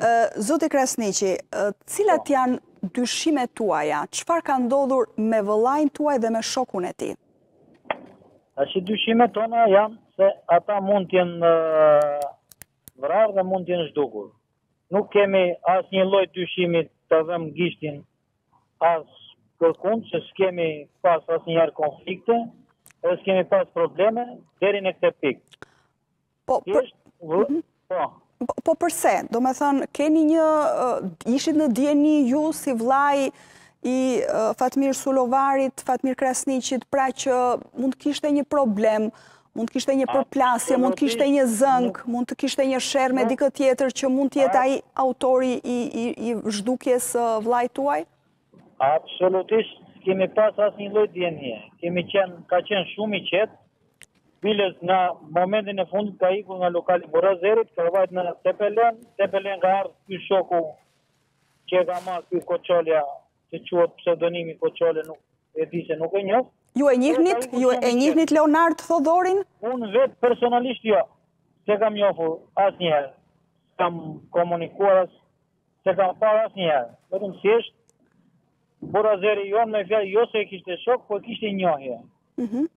Zoti Krasniqi, cilat janë dyshimet tuaja? Çfarë ka ndodhur me vëllain tuaj dhe me shokun e tij? Dyshimet tona janë se ata mund t'jenë vrarë dhe mund t'jenë zhdukur. Nuk kemi asnjë lloj dyshimi të vëmë gishtin as kërkund, se s'kemi pas asnjëherë konflikte, edhe s'kemi pas probleme deri në këtë pikë. Po përse? Do me thënë, ishit në dieni ju si vllai i Fatmir Sulovarit, Fatmir Krasniqit, pra që mund të kishte një problem, mund të kishte një përplasje, mund të kishte një zënk, mund të kishte një sherr me dikë tjetër që mund të jetë ai autori i zhdukjes vllait tuaj? Absolutisht, kemi pas asnjë lloj dienie. Ka qenë shumë i qetë. Biles në momentin e fundit ka ikur nga lokali Burazerit, ka vajt në Tepelen ka ardhur ky shoku që ka marrë ky Koçolja, që quhet pseudonimi Koçole, nuk e di se nuk e njoh. Ju e njihnit Leonard Thodorin? Unë vetë personalisht jo, se kam njohur asnjëherë. Kam komunikuar, se kam parë asnjëherë. Vetëm thjesht Burazeri jonë me fjalë jo se e kishte shok, po kishte njohje.